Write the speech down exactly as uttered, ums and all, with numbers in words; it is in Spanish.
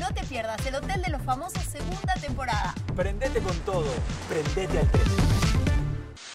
te pierdas El Hotel de los Famosos segunda temporada. Prendete con todo, prendete al tren.